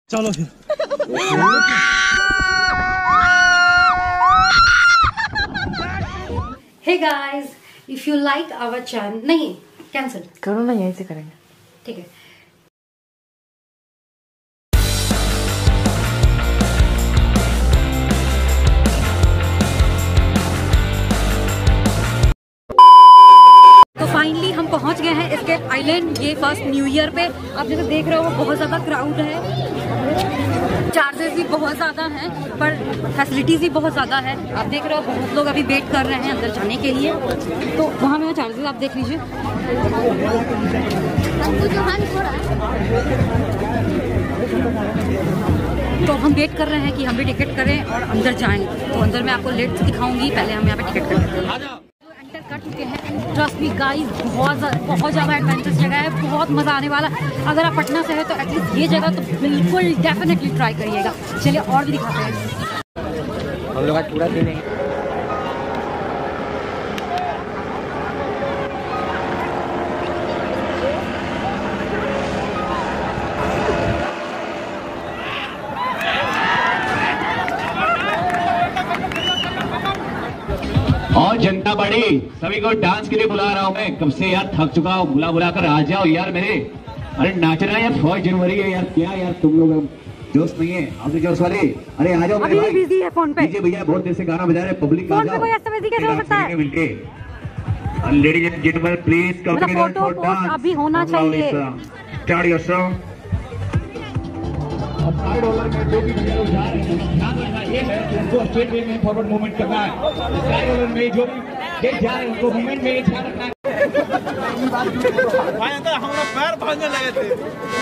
चलो फिर। Hey guys, if you like our channel, नहीं कैंसिल करो ना, यहीं से करेंगे। ठीक है। तो फाइनली हम पहुंच गए हैं एस्केप आइलैंड। ये फर्स्ट न्यू ईयर पे आप जैसे देख रहे हो वो बहुत ज्यादा क्राउड है, चार्जेस भी बहुत ज्यादा हैं, पर फैसिलिटीज भी बहुत ज्यादा है। आप देख रहे हो बहुत लोग अभी वेट कर रहे हैं अंदर जाने के लिए। तो वहाँ में चार्जेस आप देख लीजिए। तो हम वेट कर रहे हैं कि हम भी टिकट करें और अंदर जाएं। तो अंदर मैं आपको लेट दिखाऊंगी, पहले हम यहाँ पे टिकट कर लेते हैं। कर चुके हैं। ट्रस्ट मी गाइस, बहुत ज़्यादा एडवेंचरस जगह है, बहुत मज़ा आने वाला। अगर आप पटना से है तो एटलीस्ट ये जगह तो बिल्कुल डेफिनेटली ट्राई करिएगा। चलिए और भी दिखाते हैं। हम लोग आज पूरा दिन है। और जनता बड़ी सभी को डांस के लिए बुला रहा हूँ मैं। कब से यार थक चुका हूँ, बुला कर आ जाओ यार मेरे। अरे नाचना यार, 1 जनवरी है यार, क्या यार तुम लोग जोश नहीं है? आपके जोश वाले, अरे आ जाओ मेरे भाई। बिजी है फोन पे। भैया बहुत देर से गाना बजा रहे, पब्लिक आ जाओ मिलके। Ladies and gentleman please come together for dance. अभी होना चाहिए। Start your song. और सारे रोलर में जो भी भैया लोग जा रहे हैं, ध्यान रखना ये है कि उनको स्ट्रेट वे में फॉरवर्ड मूवमेंट करना है। सारे रोलर में जो भी देख जा रहे हैं उनको मूवमेंट में ध्यान रखना है। भाई अंदर हमारा पैर भागने लगे थे।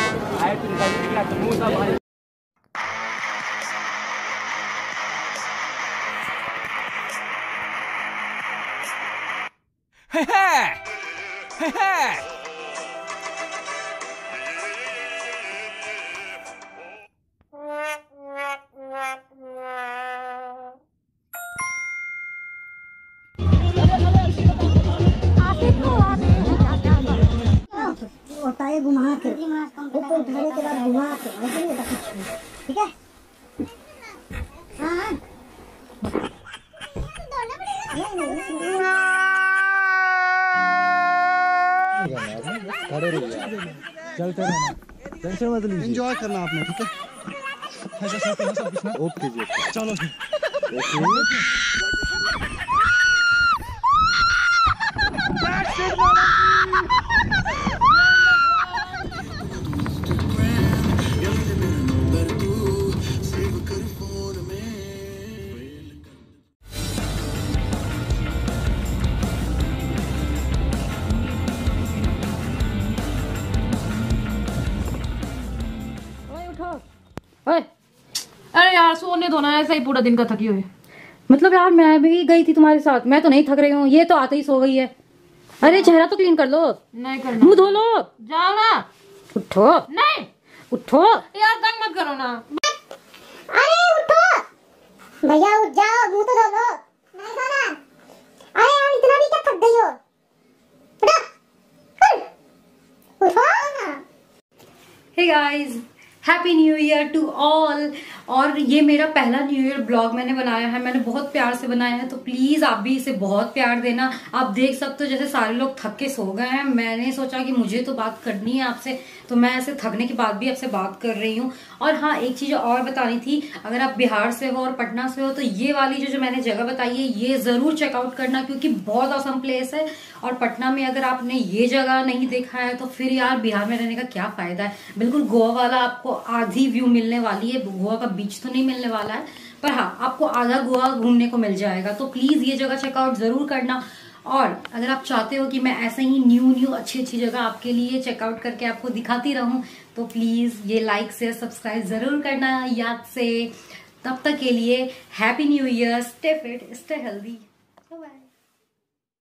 होता है घुमा के ऊपर उठाने के बाद घुमा के ऐसे नहीं होता कुछ, ठीक है? हाँ चलते रहना, टेंशन मत लीजिए, एंजॉय करना आपने, ठीक है? ओके जी, चलो फिर। अरे यार सोने दो ना, ऐसा ही पूरा दिन का थकी हुई। मतलब यार मैं भी गई थी तुम्हारे साथ, मैं तो नहीं थक रही हूँ, ये तो आते ही सो गई है। अरे चेहरा तो क्लीन कर लो। नहीं करना। मुंह धो लो। जाओ ना। उठो। नहीं उठो यार, तंग मत करो ना। अरे उठो भैया, उठ जाओ, मुंह तो धो लो। नहीं धोना। अरे यार इतना भी क्या थक गई हो? उठो ना। Hey guys, happy new year to all. और ये मेरा पहला न्यू ईयर ब्लॉग मैंने बनाया है, मैंने बहुत प्यार से बनाया है, तो प्लीज आप भी इसे बहुत प्यार देना। आप देख सकते हो जैसे सारे लोग थक के सो गए हैं, मैंने सोचा कि मुझे तो बात करनी है आपसे, तो मैं ऐसे थकने के बाद भी आपसे बात कर रही हूँ। और हाँ, एक चीज और बतानी थी, अगर आप बिहार से हो और पटना से हो तो ये वाली जो मैंने जगह बताई है ये जरूर चेकआउट करना, क्योंकि बहुत ऑसम प्लेस है। और पटना में अगर आपने ये जगह नहीं देखा है तो फिर यार बिहार में रहने का क्या फायदा है। बिल्कुल गोवा वाला आपको आधी व्यू मिलने वाली है, गोवा का बीच तो नहीं मिलने वाला है, पर हाँ आपको आधा गोवा घूमने को मिल जाएगा। तो प्लीज ये जगह चेकआउट जरूर करना। और अगर आप चाहते हो कि मैं ऐसे ही न्यू अच्छी जगह आपके लिए चेकआउट करके आपको दिखाती रहूं, तो प्लीज ये लाइक शेयर सब्सक्राइब जरूर करना याद से। तब तक के लिए happy new year, stay fit, stay healthy.